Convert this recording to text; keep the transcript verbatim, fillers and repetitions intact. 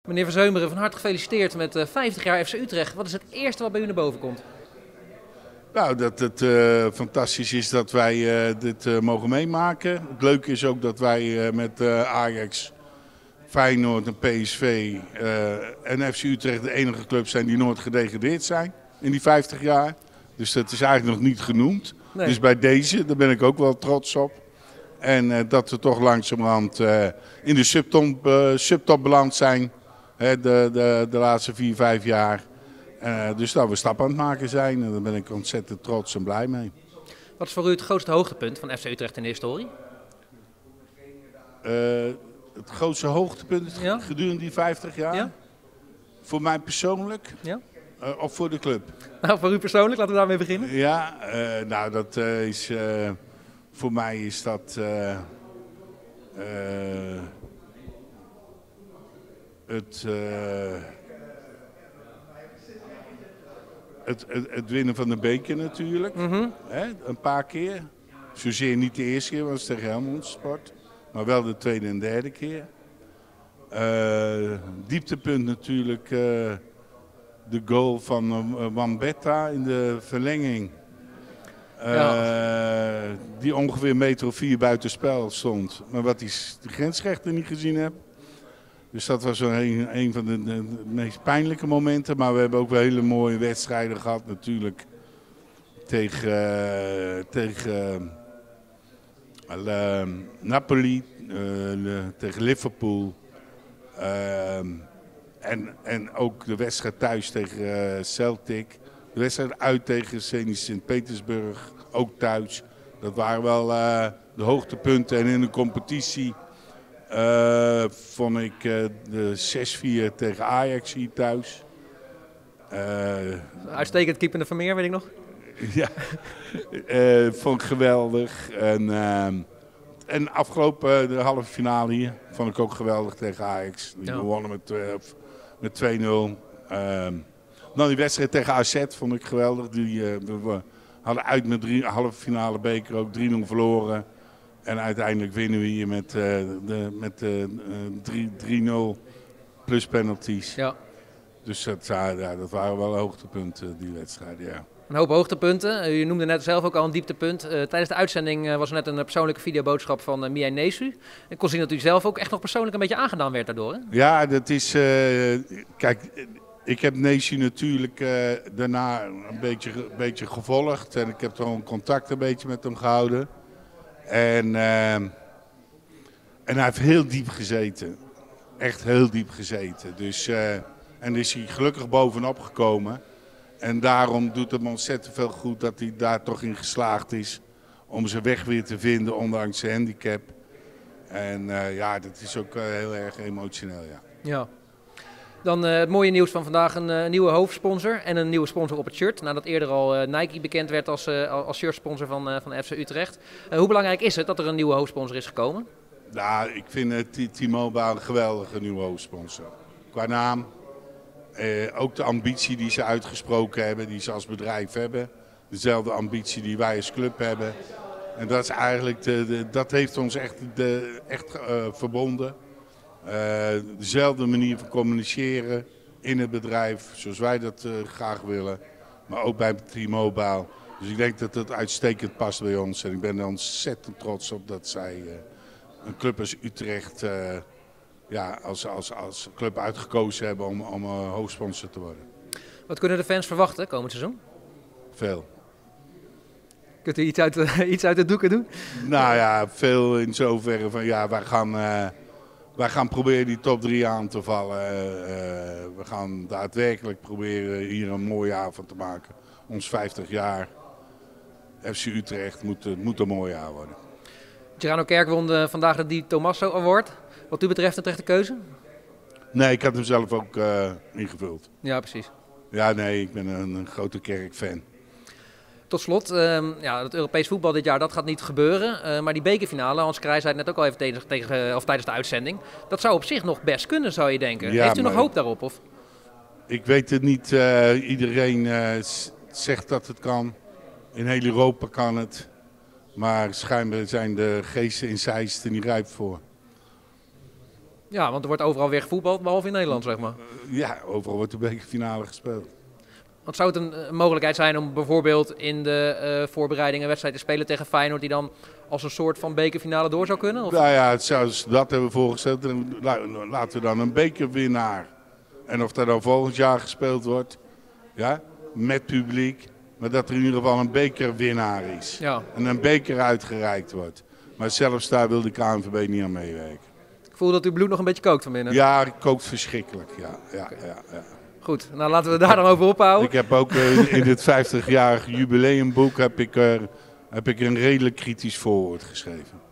Meneer Verzeumeren, van harte gefeliciteerd met uh, vijftig jaar F C Utrecht. Wat is het eerste wat bij u naar boven komt? Nou, dat het uh, fantastisch is dat wij uh, dit uh, mogen meemaken. Het leuke is ook dat wij uh, met uh, Ajax, Feyenoord en P S V uh, en F C Utrecht de enige clubs zijn die nooit gedegradeerd zijn in die vijftig jaar. Dus dat is eigenlijk nog niet genoemd. Nee. Dus bij deze, daar ben ik ook wel trots op. En uh, dat we toch langzamerhand uh, in de subtop, uh, subtop beland zijn hè, de, de, de laatste vier, vijf jaar. Uh, dus dat we stappen aan het maken zijn en daar ben ik ontzettend trots en blij mee. Wat is voor u het grootste hoogtepunt van F C Utrecht in de historie? Uh, het grootste hoogtepunt ja? gedurende die vijftig jaar? Ja? Voor mij persoonlijk ja? uh, of voor de club? Nou, voor u persoonlijk, laten we daarmee beginnen. Ja, uh, nou dat uh, is, uh, voor mij is dat uh, uh, het... Uh, Het, het, het winnen van de beker natuurlijk, mm-hmm. Hè, een paar keer. Zozeer niet de eerste keer, was tegen Helmond Sport, maar wel de tweede en derde keer. Uh, dieptepunt natuurlijk uh, de goal van uh, Wambetta in de verlenging. Uh, ja. Die ongeveer een meter of vier buitenspel stond, maar wat die, de grensrechter niet gezien heeft. Dus dat was een, een van de, de, de meest pijnlijke momenten. Maar we hebben ook wel hele mooie wedstrijden gehad natuurlijk. Tegen, uh, tegen uh, Napoli, uh, de, tegen Liverpool. Uh, en, en ook de wedstrijd thuis tegen uh, Celtic. De wedstrijd uit tegen Zenit Sint-Petersburg, ook thuis. Dat waren wel uh, de hoogtepunten. En in de competitie... Uh, vond ik uh, de zes vier tegen Ajax hier thuis. Uh, Uitstekend keepende Vermeer, weet ik nog. Ja, uh, vond ik geweldig. En, uh, en afgelopen uh, de halve finale hier vond ik ook geweldig tegen Ajax. Die ja. wonnen met, uh, met twee nul. Uh, dan die wedstrijd tegen A Z vond ik geweldig. Die, uh, we hadden uit met de halve finale beker ook drie nul verloren. En uiteindelijk winnen we hier met, uh, de, met uh, drie nul plus penalties. Ja. Dus dat, ja, dat waren wel hoogtepunten, die wedstrijden. Ja. Een hoop hoogtepunten. U noemde net zelf ook al een dieptepunt. Uh, tijdens de uitzending uh, was er net een persoonlijke videoboodschap van uh, Mihai Nesu. Ik kon zien dat u zelf ook echt nog persoonlijk een beetje aangedaan werd daardoor. Hè? Ja, dat is... Uh, kijk, ik heb Nesu natuurlijk uh, daarna een beetje, een beetje gevolgd. En ik heb gewoon contact een beetje met hem gehouden. En, uh, en hij heeft heel diep gezeten. Echt heel diep gezeten. Dus, uh, en is hij gelukkig bovenop gekomen. En daarom doet het me ontzettend veel goed dat hij daar toch in geslaagd is. Om zijn weg weer te vinden, ondanks zijn handicap. En uh, ja, dat is ook uh, heel erg emotioneel, ja. Ja. Dan uh, het mooie nieuws van vandaag, een uh, nieuwe hoofdsponsor en een nieuwe sponsor op het shirt. Nadat eerder al uh, Nike bekend werd als, uh, als shirtsponsor van, uh, van F C Utrecht. Uh, hoe belangrijk is het dat er een nieuwe hoofdsponsor is gekomen? Nou, ik vind uh, T-Mobile een geweldige nieuwe hoofdsponsor. Qua naam, uh, ook de ambitie die ze uitgesproken hebben, die ze als bedrijf hebben. Dezelfde ambitie die wij als club hebben. En dat is eigenlijk, de, de, dat heeft ons echt, de, echt uh, verbonden. Uh, dezelfde manier van communiceren in het bedrijf, zoals wij dat uh, graag willen. Maar ook bij T-Mobile. Dus ik denk dat het uitstekend past bij ons. En ik ben er ontzettend trots op dat zij uh, een club als Utrecht uh, ja, als, als, als club uitgekozen hebben om, om uh, hoofdsponsor te worden. Wat kunnen de fans verwachten komend seizoen? Veel. Kunt u iets uit, uh, iets uit de doeken doen? Nou ja, veel in zoverre van ja, wij gaan... Uh, Wij gaan proberen die top drie aan te vallen. Uh, we gaan daadwerkelijk proberen hier een mooie avond te maken. Ons vijftig jaar F C Utrecht moet, moet een mooi jaar worden. Gerano Kerk won de, vandaag de Di Tommaso Award. Wat u betreft een terechte keuze? Nee, ik had hem zelf ook uh, ingevuld. Ja, precies. Ja, nee, ik ben een, een grote Kerk-fan. Tot slot, uh, ja, het Europees voetbal dit jaar, dat gaat niet gebeuren. Uh, maar die bekerfinale, Hans Krij zei het net ook al even tegen, tegen, of tijdens de uitzending. Dat zou op zich nog best kunnen, zou je denken. Ja, Heeft u nog hoop daarop? Of? Ik weet het niet. Uh, iedereen uh, zegt dat het kan. In heel Europa kan het. Maar schijnbaar zijn de geesten in Zeist er niet rijp voor. Ja, want er wordt overal weer gevoetbald, behalve in Nederland, zeg maar. Ja, overal wordt de bekerfinale gespeeld. Want zou het een, een mogelijkheid zijn om bijvoorbeeld in de uh, voorbereiding een wedstrijd te spelen tegen Feyenoord die dan als een soort van bekerfinale door zou kunnen? Of? Nou ja, het zou, dat hebben we voorgesteld. Laten we dan een bekerwinnaar. En of dat dan volgend jaar gespeeld wordt, ja, met publiek. Maar dat er in ieder geval een bekerwinnaar is. Ja. En een beker uitgereikt wordt. Maar zelfs daar wil de K N V B niet aan meewerken. Ik voel dat uw bloed nog een beetje kookt van binnen. Ja, het kookt verschrikkelijk. Ja, ja, okay. ja, ja. Goed, nou laten we daar dan over ophouden. Ik heb ook uh, in het vijftigjarig jubileumboek heb ik, uh, heb ik een redelijk kritisch voorwoord geschreven.